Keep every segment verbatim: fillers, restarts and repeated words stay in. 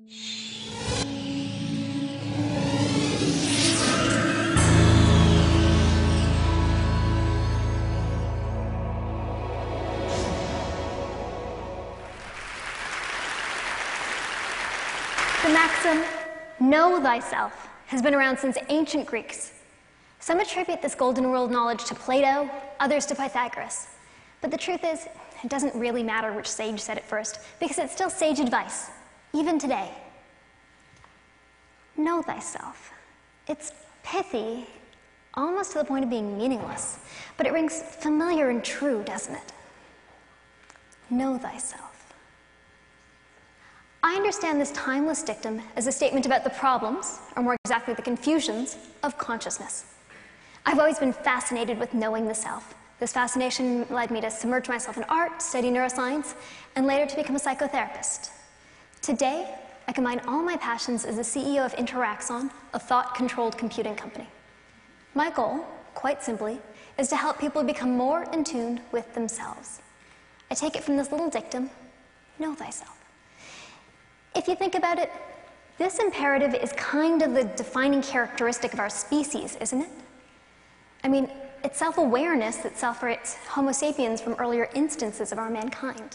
The maxim, know thyself, has been around since ancient Greeks. Some attribute this golden rule of knowledge to Plato, others to Pythagoras. But the truth is, it doesn't really matter which sage said it first, because it's still sage advice, even today. Know thyself. It's pithy, almost to the point of being meaningless, but it rings familiar and true, doesn't it? Know thyself. I understand this timeless dictum as a statement about the problems, or more exactly the confusions, of consciousness. I've always been fascinated with knowing the self. This fascination led me to submerge myself in art, study neuroscience, and later to become a psychotherapist. Today, I combine all my passions as the C E O of Interaxon, a thought-controlled computing company. My goal, quite simply, is to help people become more in tune with themselves. I take it from this little dictum, know thyself. If you think about it, this imperative is kind of the defining characteristic of our species, isn't it? I mean, it's self-awareness that separates Homo sapiens from earlier instances of our mankind.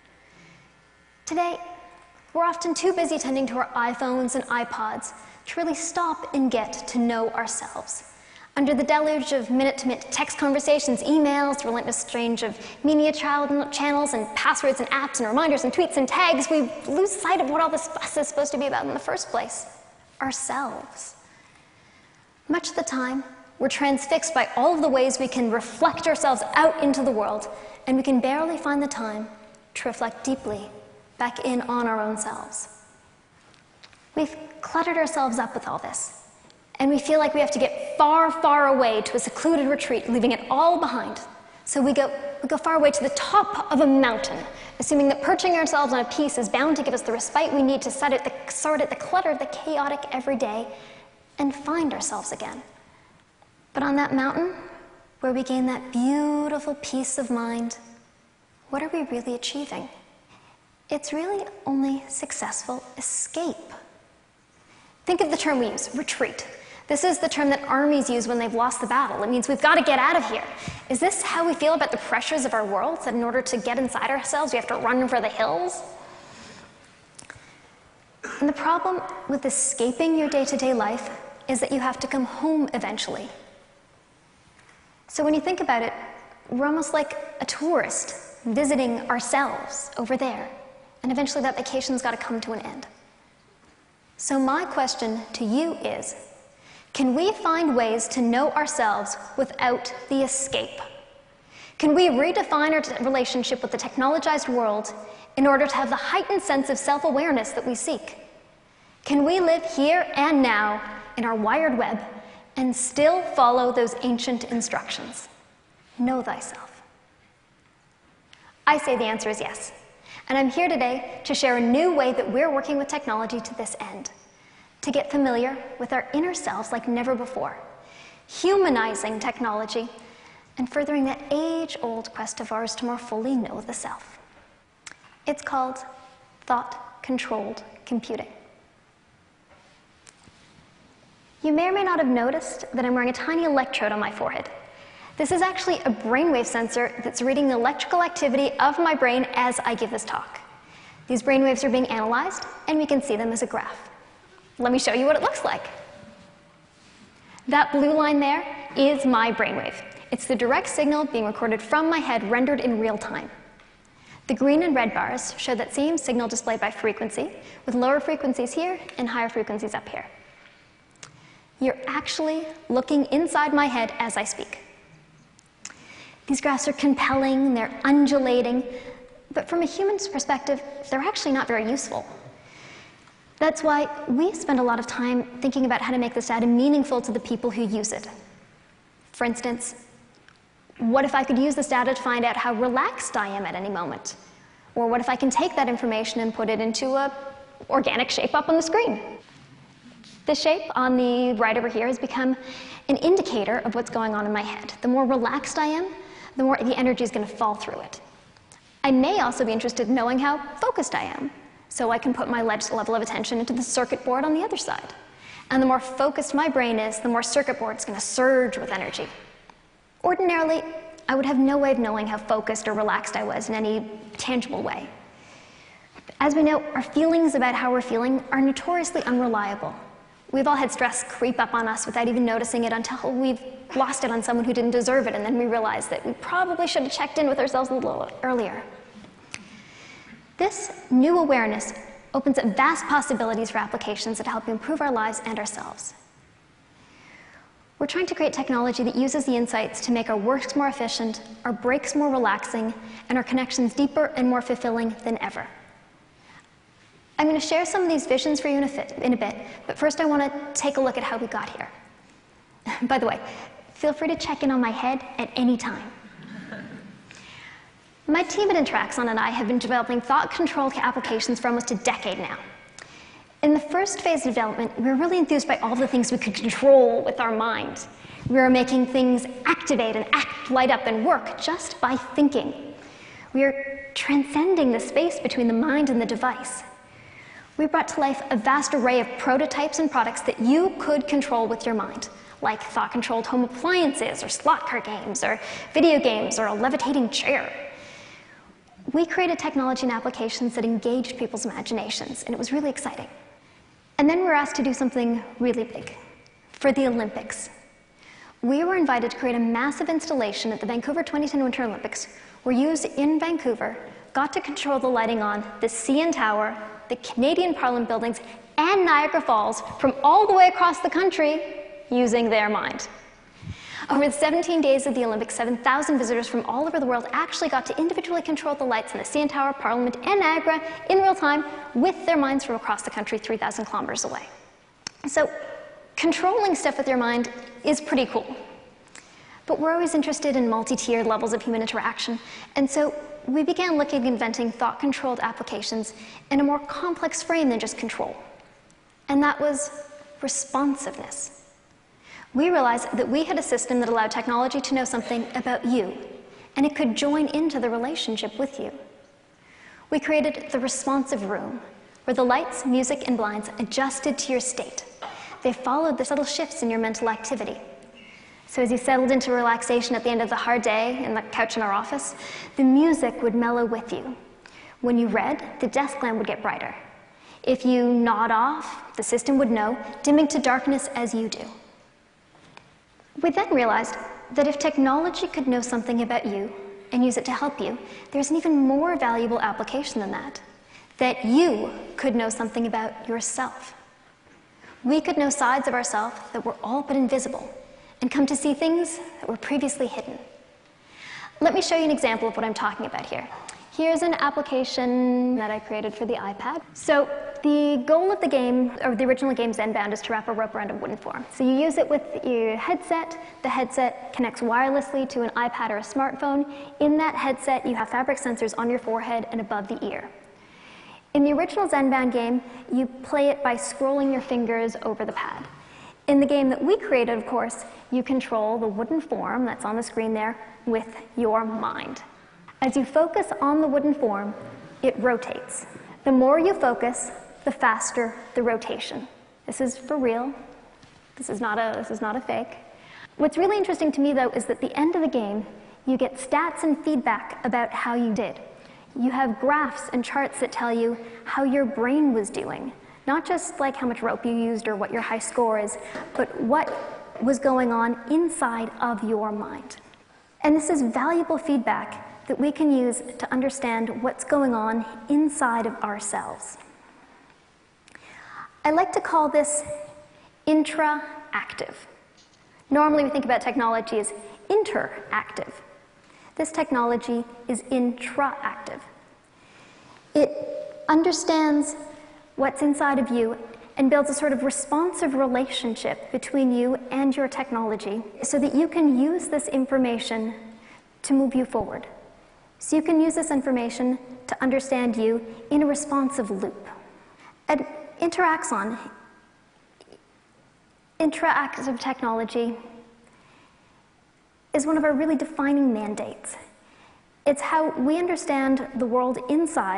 Today, we're often too busy tending to our iPhones and iPods to really stop and get to know ourselves. Under the deluge of minute-to-minute text conversations, emails, relentless strange of media channels and passwords and apps and reminders and tweets and tags, we lose sight of what all this fuss is supposed to be about in the first place, ourselves. Much of the time, we're transfixed by all of the ways we can reflect ourselves out into the world, and we can barely find the time to reflect deeply back in on our own selves. We've cluttered ourselves up with all this, and we feel like we have to get far, far away to a secluded retreat, leaving it all behind. So we go, we go far away to the top of a mountain, assuming that perching ourselves on a piece is bound to give us the respite we need to sort at the, sort at the clutter of the chaotic everyday and find ourselves again. But on that mountain, where we gain that beautiful peace of mind, what are we really achieving? It's really only successful escape. Think of the term we use, retreat. This is the term that armies use when they've lost the battle. It means we've got to get out of here. Is this how we feel about the pressures of our world, that in order to get inside ourselves, we have to run for the hills? And the problem with escaping your day-to-day life is that you have to come home eventually. So when you think about it, we're almost like a tourist visiting ourselves over there. And eventually that vacation's got to come to an end. So my question to you is, can we find ways to know ourselves without the escape? Can we redefine our relationship with the technologized world in order to have the heightened sense of self-awareness that we seek? Can we live here and now in our wired web and still follow those ancient instructions? Know thyself. I say the answer is yes. And I'm here today to share a new way that we're working with technology to this end, to get familiar with our inner selves like never before, humanizing technology and furthering that age-old quest of ours to more fully know the self. It's called thought-controlled computing. You may or may not have noticed that I'm wearing a tiny electrode on my forehead. This is actually a brainwave sensor that's reading the electrical activity of my brain as I give this talk. These brainwaves are being analyzed, and we can see them as a graph. Let me show you what it looks like. That blue line there is my brainwave. It's the direct signal being recorded from my head, rendered in real time. The green and red bars show that same signal displayed by frequency, with lower frequencies here and higher frequencies up here. You're actually looking inside my head as I speak. These graphs are compelling, they're undulating, but from a human's perspective, they're actually not very useful. That's why we spend a lot of time thinking about how to make this data meaningful to the people who use it. For instance, what if I could use this data to find out how relaxed I am at any moment? Or what if I can take that information and put it into an organic shape up on the screen? This shape on the right over here has become an indicator of what's going on in my head. The more relaxed I am, the more the energy is going to fall through it. I may also be interested in knowing how focused I am. So I can put my level of attention into the circuit board on the other side. And the more focused my brain is, the more circuit board is going to surge with energy. Ordinarily, I would have no way of knowing how focused or relaxed I was in any tangible way. As we know, our feelings about how we're feeling are notoriously unreliable. We've all had stress creep up on us without even noticing it until we've lost it on someone who didn't deserve it, and then we realize that we probably should have checked in with ourselves a little earlier. This new awareness opens up vast possibilities for applications that help improve our lives and ourselves. We're trying to create technology that uses the insights to make our works more efficient, our breaks more relaxing, and our connections deeper and more fulfilling than ever. I'm going to share some of these visions for you in a, fit, in a bit, but first I want to take a look at how we got here. By the way, feel free to check in on my head at any time. My team at Interaxon and I have been developing thought-controlled applications for almost a decade now. In the first phase of development, we were really enthused by all the things we could control with our mind. We were making things activate and act, light up, and work just by thinking. We are transcending the space between the mind and the device. We brought to life a vast array of prototypes and products that you could control with your mind, like thought-controlled home appliances, or slot car games, or video games, or a levitating chair. We created technology and applications that engaged people's imaginations, and it was really exciting. And then we were asked to do something really big for the Olympics. We were invited to create a massive installation at the Vancouver twenty ten Winter Olympics, where youths in Vancouver got to control the lighting on the C N Tower, the Canadian Parliament buildings, and Niagara Falls from all the way across the country using their mind. Over the seventeen days of the Olympics, seven thousand visitors from all over the world actually got to individually control the lights in the C N Tower, Parliament, and Niagara in real time with their minds from across the country three thousand kilometers away. So controlling stuff with your mind is pretty cool. But we're always interested in multi-tiered levels of human interaction, and so we began looking at inventing thought-controlled applications in a more complex frame than just control. And that was responsiveness. We realized that we had a system that allowed technology to know something about you, and it could join into the relationship with you. We created the responsive room, where the lights, music, and blinds adjusted to your state. They followed the subtle shifts in your mental activity. So as you settled into relaxation at the end of the hard day in the couch in our office, the music would mellow with you. When you read, the desk lamp would get brighter. If you nod off, the system would know, dimming to darkness as you do. We then realized that if technology could know something about you and use it to help you, there's an even more valuable application than that, that you could know something about yourself. We could know sides of ourselves that were all but invisible, and come to see things that were previously hidden. Let me show you an example of what I'm talking about here. Here's an application that I created for the iPad. So the goal of the game, or the original game Zenbound, is to wrap a rope around a wooden form. So you use it with your headset. The headset connects wirelessly to an iPad or a smartphone. In that headset, you have fabric sensors on your forehead and above the ear. In the original Zenbound game, you play it by scrolling your fingers over the pad. In the game that we created, of course, you control the wooden form that's on the screen there with your mind. As you focus on the wooden form, it rotates. The more you focus, the faster the rotation. This is for real. This is not a, this is not a fake. What's really interesting to me, though, is that at the end of the game, you get stats and feedback about how you did. You have graphs and charts that tell you how your brain was doing. Not just like how much rope you used or what your high score is, but what was going on inside of your mind. And this is valuable feedback that we can use to understand what's going on inside of ourselves. I like to call this intraactive. Normally we think about technology as interactive. This technology is intraactive. It understands what's inside of you and builds a sort of responsive relationship between you and your technology so that you can use this information to move you forward. So you can use this information to understand you in a responsive loop. At Interaxon, interactive technology is one of our really defining mandates. It's how we understand the world inside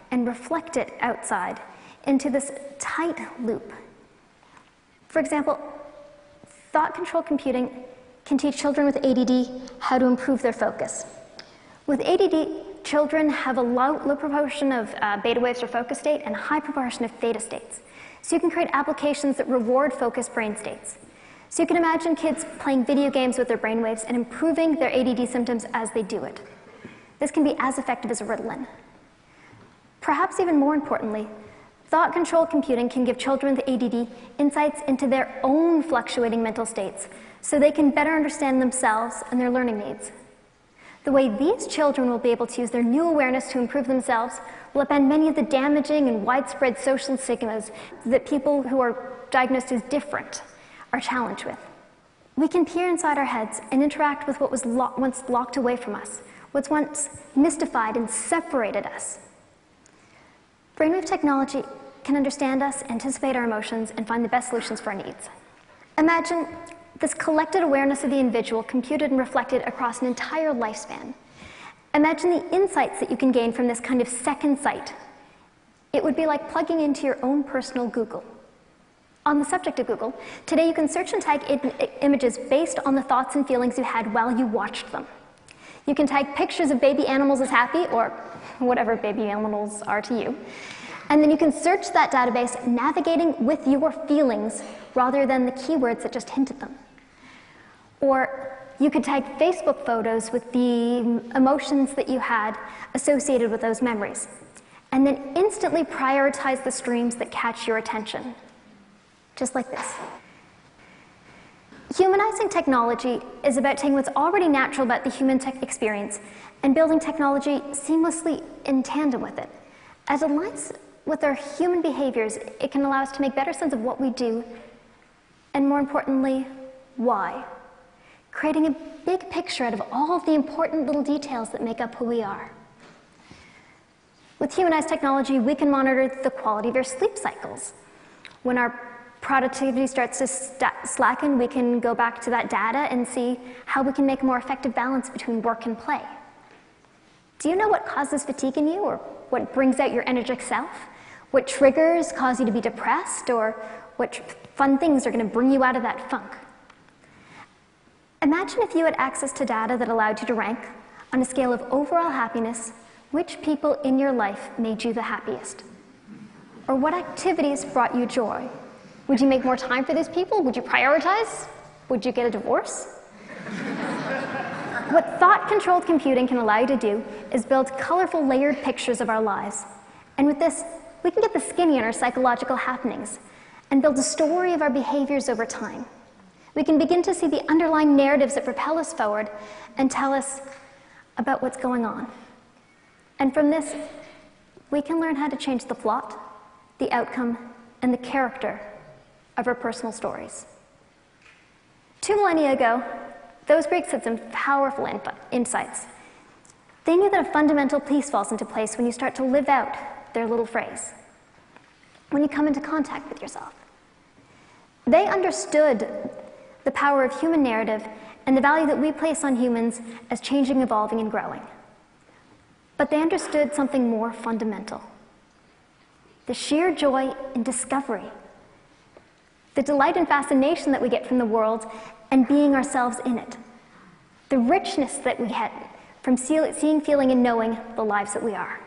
and reflect it outside into this tight loop. For example, thought-controlled computing can teach children with A D D how to improve their focus. With A D D, children have a low, low proportion of uh, beta waves or focus state and a high proportion of theta states. So you can create applications that reward focused brain states. So you can imagine kids playing video games with their brain waves and improving their A D D symptoms as they do it. This can be as effective as Ritalin. Perhaps even more importantly, thought-controlled computing can give children with A D D insights into their own fluctuating mental states so they can better understand themselves and their learning needs. The way these children will be able to use their new awareness to improve themselves will upend many of the damaging and widespread social stigmas that people who are diagnosed as different are challenged with. We can peer inside our heads and interact with what was lo- once locked away from us, what's once mystified and separated us. Brainwave technology can understand us, anticipate our emotions, and find the best solutions for our needs. Imagine this collected awareness of the individual computed and reflected across an entire lifespan. Imagine the insights that you can gain from this kind of second sight. It would be like plugging into your own personal Google. On the subject of Google, today you can search and tag I- images based on the thoughts and feelings you had while you watched them. You can tag pictures of baby animals as happy, or whatever baby animals are to you. And then you can search that database, navigating with your feelings rather than the keywords that just hint at them. Or you could tag Facebook photos with the emotions that you had associated with those memories, and then instantly prioritize the streams that catch your attention. Just like this. Humanizing technology is about taking what's already natural about the human tech experience and building technology seamlessly in tandem with it. As it aligns with our human behaviors, it can allow us to make better sense of what we do, and more importantly, why. Creating a big picture out of all of the important little details that make up who we are. With humanized technology, we can monitor the quality of your sleep cycles. When our productivity starts to st- slacken, we can go back to that data and see how we can make a more effective balance between work and play. Do you know what causes fatigue in you, or what brings out your energetic self? What triggers cause you to be depressed, or what tr- fun things are going to bring you out of that funk? Imagine if you had access to data that allowed you to rank, on a scale of overall happiness, which people in your life made you the happiest? Or what activities brought you joy? Would you make more time for these people? Would you prioritize? Would you get a divorce? What thought-controlled computing can allow you to do is build colorful, layered pictures of our lives. And with this, we can get the skinny on our psychological happenings and build a story of our behaviors over time. We can begin to see the underlying narratives that propel us forward and tell us about what's going on. And from this, we can learn how to change the plot, the outcome, and the character of our personal stories. Two millennia ago, those Greeks had some powerful inf- insights. They knew that a fundamental piece falls into place when you start to live out their little phrase, when you come into contact with yourself. They understood the power of human narrative and the value that we place on humans as changing, evolving, and growing. But they understood something more fundamental: the sheer joy in discovery, the delight and fascination that we get from the world and being ourselves in it, the richness that we get from seeing, feeling, and knowing the lives that we are.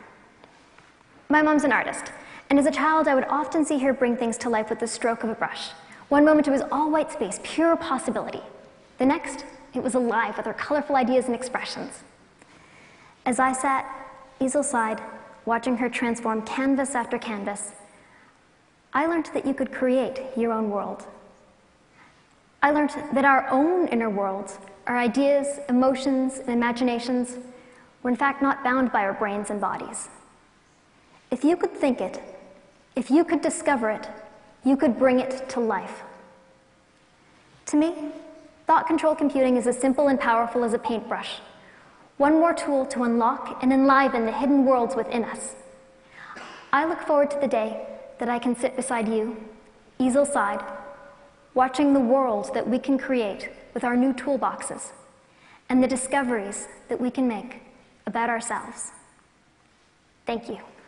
My mom's an artist, and as a child I would often see her bring things to life with the stroke of a brush. One moment it was all white space, pure possibility. The next, it was alive with her colorful ideas and expressions. As I sat easel-side, watching her transform canvas after canvas, I learned that you could create your own world. I learned that our own inner worlds, our ideas, emotions, and imaginations, were in fact not bound by our brains and bodies. If you could think it, if you could discover it, you could bring it to life. To me, thought-controlled computing is as simple and powerful as a paintbrush. One more tool to unlock and enliven the hidden worlds within us. I look forward to the day that I can sit beside you, easel-side, watching the world that we can create with our new toolboxes and the discoveries that we can make about ourselves. Thank you.